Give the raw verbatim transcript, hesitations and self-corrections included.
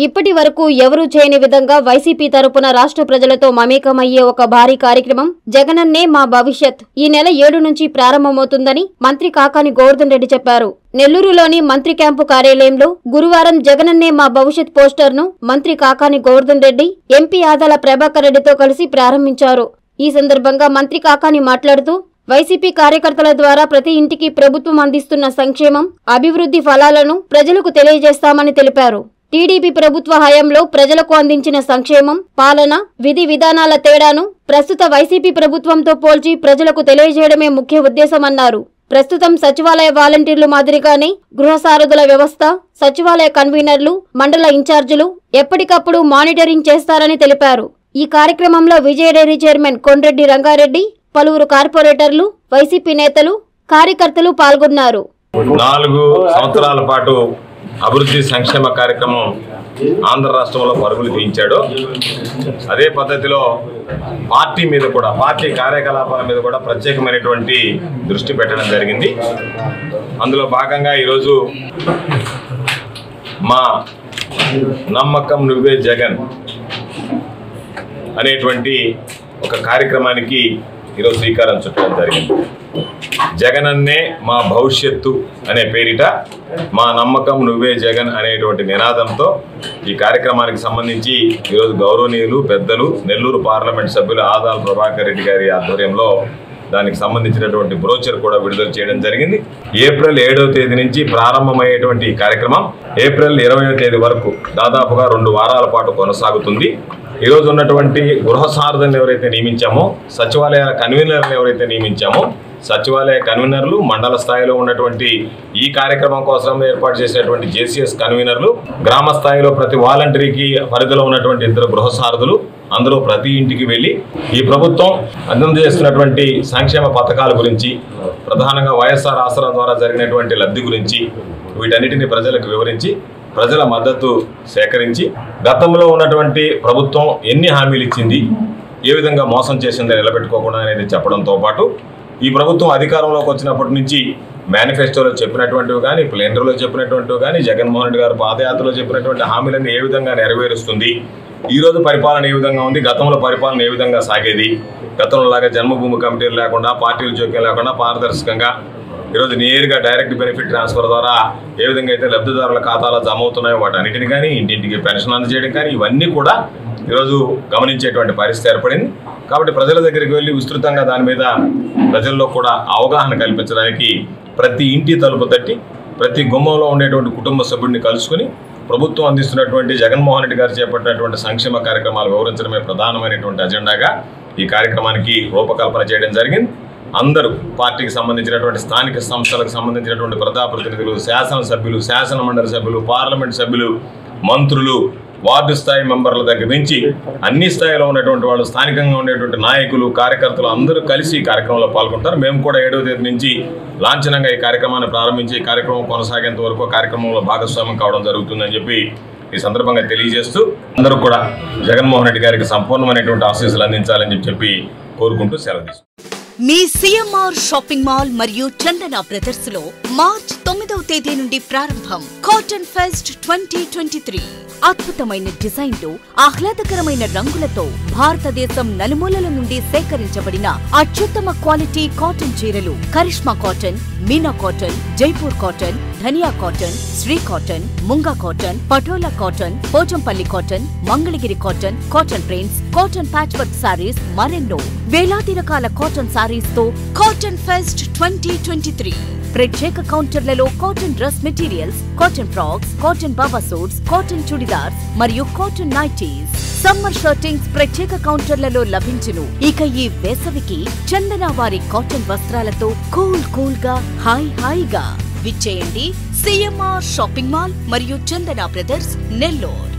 ఇప్పటి వరకు ఎవరూ చేయని విధంగా వైసీపీ తరపున రాష్ట్ర ప్రజలతో మమేకమయ్యే ఒక భారీ కార్యక్రమం జగనన్నే మా భవిష్యత్ ఈ నెల ఏడు నుంచి ప్రారంభమవుతుందని మంత్రి కాకాని గోవర్ధన్ రెడ్డి చెప్పారు. నెల్లూరులోని మంత్రి క్యాంపు కార్యాలయంలో గురువారం జగనన్నే మా భవిష్యత్ పోస్టర్ ను మంత్రి కాకాని గోవర్ధన్ రెడ్డి ఎంపీ ఆదాల ప్రభాకర్ రెడ్డితో కలిసి ప్రారంభించారు. ఈ సందర్భంగా మంత్రి కాకాని మాట్లాడుతూ వైసీపీ కార్యకర్తల ద్వారా ప్రతి ఇంటికి ప్రభుత్వం అందిస్తున్న సంక్షేమం, అభివృద్ధి ఫలాలను ప్రజలకు తెలియజేస్తామని తెలిపారు. టీడీపీ ప్రభుత్వ హయాంలో ప్రజలకు అందించిన సంక్షేమం, పాలన, విధి విధానాల తేడాను ప్రస్తుత వైసీపీ ప్రభుత్వంతో పోల్చి ప్రజలకు తెలియజేయడమే ముఖ్య ఉద్దేశమన్నారు. ప్రస్తుతం సచివాలయ వాలంటీర్లు మాదిరిగానే గృహ సారథుల వ్యవస్థ, సచివాలయ కన్వీనర్లు, మండల ఇన్ఛార్జీలు ఎప్పటికప్పుడు మానిటరింగ్ చేస్తారని తెలిపారు. ఈ కార్యక్రమంలో విజయ డైరీ చైర్మన్ కొండ్రెడ్డి రంగారెడ్డి, పలువురు కార్పొరేటర్లు, వైసీపీ నేతలు, కార్యకర్తలు పాల్గొన్నారు. నాలుగు సంవత్సరాల పాటు అభివృద్ధి సంక్షేమ కార్యక్రమం ఆంధ్ర రాష్ట్రంలో పరుగులు తీయించాడు. అదే పద్ధతిలో పార్టీ మీద కూడా, పార్టీ కార్యకలాపాల మీద కూడా ప్రత్యేకమైనటువంటి దృష్టి పెట్టడం జరిగింది. అందులో భాగంగా ఈరోజు మా నమ్మకం నువ్వే జగన్ అనేటువంటి ఒక కార్యక్రమానికి ఈరోజు శ్రీకారం చుట్టడం జరిగింది. జగనన్నే మా భవిష్యత్తు అనే పేరిట మా నమ్మకం నువ్వే జగన్ అనేటువంటి నినాదంతో ఈ కార్యక్రమానికి సంబంధించి ఈరోజు గౌరవనీయులు పెద్దలు నెల్లూరు పార్లమెంట్ సభ్యులు ఆదాల ప్రభాకర్ రెడ్డి గారి ఆధ్వర్యంలో దానికి సంబంధించినటువంటి బ్రోచర్ కూడా విడుదల చేయడం జరిగింది. ఏప్రిల్ ఏడవ తేదీ నుంచి ప్రారంభమయ్యేటువంటి ఈ కార్యక్రమం ఏప్రిల్ ఇరవయో తేదీ వరకు దాదాపుగా రెండు వారాల పాటు కొనసాగుతుంది. ఈరోజు ఉన్నటువంటి గృహ సారథులను ఎవరైతే నియమించామో, సచివాలయ కన్వీనర్లను ఎవరైతే నియమించామో, సచివాలయ కన్వీనర్లు, మండల స్థాయిలో ఉన్నటువంటి ఈ కార్యక్రమం కోసం ఏర్పాటు చేసినటువంటి జేసీఎస్ కన్వీనర్లు, గ్రామ స్థాయిలో ప్రతి వాలంటరీకి పరిధిలో ఉన్నటువంటి ఇద్దరు గృహ సారథులు అందరూ ప్రతి ఇంటికి వెళ్ళి ఈ ప్రభుత్వం అందజేస్తున్నటువంటి సంక్షేమ పథకాల గురించి, ప్రధానంగా వైఎస్ఆర్ ఆసరా ద్వారా జరిగినటువంటి లబ్ధి గురించి వీటన్నిటిని ప్రజలకు వివరించి ప్రజల మద్దతు సేకరించి గతంలో ఉన్నటువంటి ప్రభుత్వం ఎన్ని హామీలు ఇచ్చింది, ఏ విధంగా మోసం చేసిందని నిలబెట్టుకోకుండా అనేది చెప్పడంతో పాటు ఈ ప్రభుత్వం అధికారంలోకి వచ్చినప్పటి నుంచి మేనిఫెస్టోలో చెప్పినటువంటివి కానీ, ప్లేనరీలో చెప్పినటువంటివి కానీ, జగన్మోహన్ రెడ్డి గారు పాదయాత్రలో చెప్పినటువంటి హామీలను ఏ విధంగా నెరవేరుస్తుంది, ఈరోజు పరిపాలన ఏ విధంగా ఉంది, గతంలో పరిపాలన ఏ విధంగా సాగేది, గతంలో లాగా జన్మభూమి కమిటీలు లేకుండా, పార్టీల జోక్యం లేకుండా పారదర్శకంగా ఈరోజు నేరుగా డైరెక్ట్ బెనిఫిట్ ట్రాన్స్ఫర్ ద్వారా ఏ విధంగా అయితే లబ్ధిదారుల ఖాతాలో జమ అవుతున్నాయో వాటన్నిటిని కానీ, ఇంటింటికి పెన్షన్ అందజేయడం కానీ ఇవన్నీ కూడా ఈరోజు గమనించేటువంటి పరిస్థితి ఏర్పడింది. కాబట్టి ప్రజల దగ్గరికి వెళ్ళి విస్తృతంగా దాని మీద ప్రజల్లో కూడా అవగాహన కల్పించడానికి ప్రతి ఇంటి తలుపు తట్టి ప్రతి గుమ్మంలో ఉండేటువంటి కుటుంబ సభ్యుడిని కలుసుకుని ప్రభుత్వం అందిస్తున్నటువంటి జగన్మోహన్ రెడ్డి గారు చేపట్టినటువంటి సంక్షేమ కార్యక్రమాలు వివరించడమే ప్రధానమైనటువంటి అజెండాగా ఈ కార్యక్రమానికి రూపకల్పన చేయడం జరిగింది. అందరూ పార్టీకి సంబంధించినటువంటి స్థానిక సంస్థలకు సంబంధించినటువంటి ప్రజాప్రతినిధులు, శాసనసభ్యులు, శాసన మండలి సభ్యులు, పార్లమెంట్ సభ్యులు, మంత్రులు, వార్డు స్థాయి మెంబర్ల దగ్గర నుంచి అన్ని స్థాయిలో ఉన్నటువంటి వాళ్ళు, స్థానికంగా ఉండేటువంటి నాయకులు, కార్యకర్తలు అందరూ కలిసి ఈ కార్యక్రమంలో పాల్గొంటారు. మేము కూడా ఏడవ తేదీ నుంచి లాంఛనంగా ఈ కార్యక్రమాన్ని ప్రారంభించి ఈ కార్యక్రమం కొనసాగేంత వరకు కార్యక్రమంలో భాగస్వామ్యం కావడం జరుగుతుందని చెప్పి ఈ సందర్భంగా తెలియజేస్తూ అందరూ కూడా జగన్మోహన్ రెడ్డి గారికి సంపూర్ణమైనటువంటి ఆశీస్సులు అందించాలని చెప్పి కోరుకుంటూ సెలవు తీసుకుంటాం. మీ సిఎంఆర్ షాపింగ్ మాల్ మరియు చందన బ్రదర్స్ లో మార్చ్ తొమ్మిదవ తేదీ నుండి ప్రారంభం cotton fest twenty twenty three. అద్భుతమైన డిజైన్లు, ఆహ్లాదకరమైన రంగులతో భారతదేశం నలుమూలల నుండి సేకరించబడిన అత్యుత్తమ క్వాలిటీ కాటన్ చీరలు, Karishma cotton, Meena cotton, Jaipur cotton, Dhaniya cotton, Sri cotton, Munga cotton, Patola cotton, Pochampally cotton, Mangalagiri cotton, cotton prints, cotton patch work saris, మరెన్నో వేలాది రకాల కాటన్ సారీస్ తో cotton fest twenty twenty three. ప్రత్యేక కౌంటర్లలో cotton dress materials, cotton frocks, cotton baba suits, cotton churidars మరియు కాటన్ నైటీస్, సమ్మర్ షర్టింగ్స్ ప్రత్యేక కౌంటర్లలో లభించును. ఇక ఈ వేసవికి చందన వారి కాటన్ వస్త్రాలతో కూల్ కూల్ గా హాయ్ హాయిగా విచ్చేయండి సిఎంఆర్ షాపింగ్ మాల్ మరియు చందన బ్రదర్స్ నెల్లూరు.